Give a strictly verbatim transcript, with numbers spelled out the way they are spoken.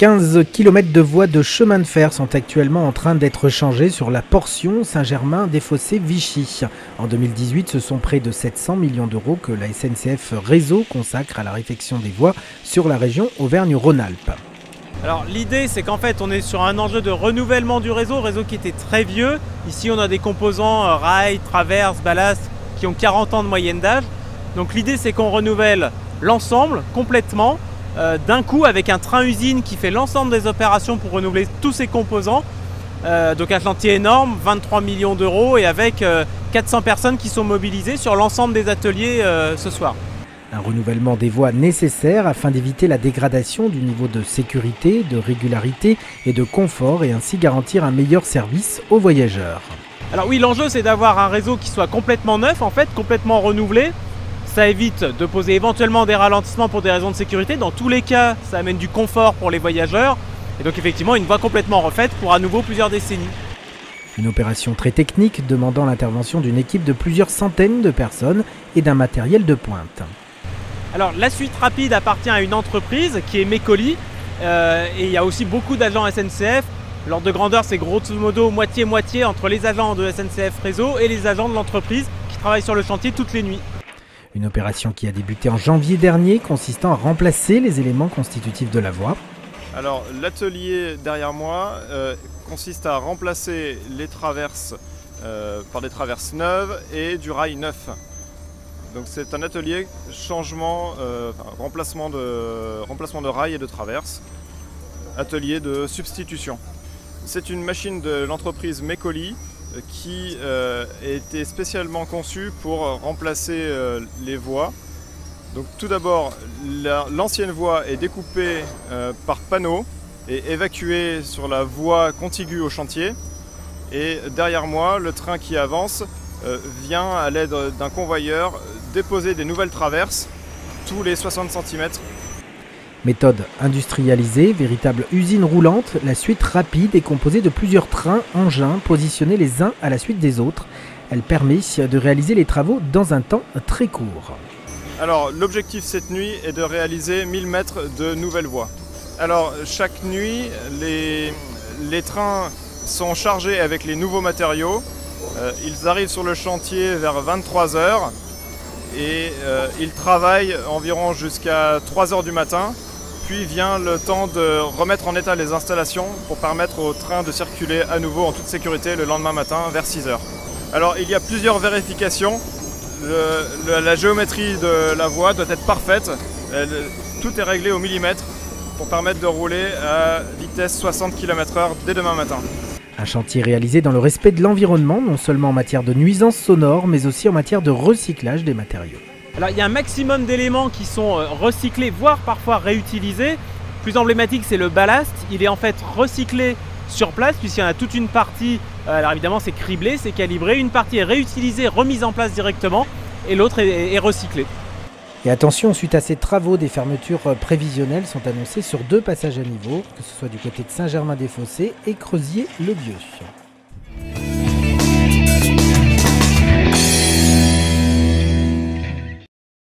quinze kilomètres de voies de chemin de fer sont actuellement en train d'être changés sur la portion Saint-Germain-des-Fossés-Vichy. En deux mille dix-huit, ce sont près de sept cents millions d'euros que la S N C F Réseau consacre à la réfection des voies sur la région Auvergne-Rhône-Alpes. Alors l'idée, c'est qu'en fait on est sur un enjeu de renouvellement du réseau, réseau qui était très vieux. Ici on a des composants euh, rails, traverses, ballasts qui ont quarante ans de moyenne d'âge. Donc l'idée, c'est qu'on renouvelle l'ensemble complètement euh, d'un coup avec un train-usine qui fait l'ensemble des opérations pour renouveler tous ces composants. Euh, donc un chantier énorme, vingt-trois millions d'euros, et avec euh, quatre cents personnes qui sont mobilisées sur l'ensemble des ateliers euh, ce soir. Un renouvellement des voies nécessaire afin d'éviter la dégradation du niveau de sécurité, de régularité et de confort, et ainsi garantir un meilleur service aux voyageurs. Alors oui, l'enjeu, c'est d'avoir un réseau qui soit complètement neuf, en fait, complètement renouvelé. Ça évite de poser éventuellement des ralentissements pour des raisons de sécurité. Dans tous les cas, ça amène du confort pour les voyageurs. Et donc effectivement, une voie complètement refaite pour à nouveau plusieurs décennies. Une opération très technique demandant l'intervention d'une équipe de plusieurs centaines de personnes et d'un matériel de pointe. Alors la suite rapide appartient à une entreprise qui est Mécoli. Euh, et il y a aussi beaucoup d'agents S N C F. L'ordre de grandeur, c'est grosso modo moitié-moitié entre les agents de S N C F Réseau et les agents de l'entreprise qui travaillent sur le chantier toutes les nuits. Une opération qui a débuté en janvier dernier, consistant à remplacer les éléments constitutifs de la voie. Alors l'atelier derrière moi euh, consiste à remplacer les traverses euh, par des traverses neuves et du rail neuf. Donc c'est un atelier changement, euh, enfin, remplacement, de, remplacement de rail et de traverses, atelier de substitution. C'est une machine de l'entreprise Mécoli qui euh, a été spécialement conçue pour remplacer euh, les voies. Donc tout d'abord, l'ancienne voie est découpée euh, par panneaux et évacuée sur la voie contiguë au chantier. Et derrière moi, le train qui avance euh, vient à l'aide d'un convoyeur déposer des nouvelles traverses tous les soixante centimètres. Méthode industrialisée, véritable usine roulante, la suite rapide est composée de plusieurs trains, engins positionnés les uns à la suite des autres. Elle permet de réaliser les travaux dans un temps très court. Alors l'objectif cette nuit est de réaliser mille mètres de nouvelles voies. Alors chaque nuit, les, les trains sont chargés avec les nouveaux matériaux. Euh, ils arrivent sur le chantier vers vingt-trois heures et euh, ils travaillent environ jusqu'à trois heures du matin. Puis vient le temps de remettre en état les installations pour permettre au train de circuler à nouveau en toute sécurité le lendemain matin vers six heures. Alors il y a plusieurs vérifications. Le, le, la géométrie de la voie doit être parfaite. Elle, tout est réglé au millimètre pour permettre de rouler à vitesse soixante kilomètres heure dès demain matin. Un chantier réalisé dans le respect de l'environnement, non seulement en matière de nuisances sonores, mais aussi en matière de recyclage des matériaux. Alors il y a un maximum d'éléments qui sont recyclés, voire parfois réutilisés. Plus emblématique, c'est le ballast. Il est en fait recyclé sur place puisqu'il y en a toute une partie, alors évidemment c'est criblé, c'est calibré, une partie est réutilisée, remise en place directement et l'autre est, est recyclée. Et attention, suite à ces travaux, des fermetures prévisionnelles sont annoncées sur deux passages à niveau, que ce soit du côté de Saint-Germain-des-Fossés et Creuzier-le-Vieux.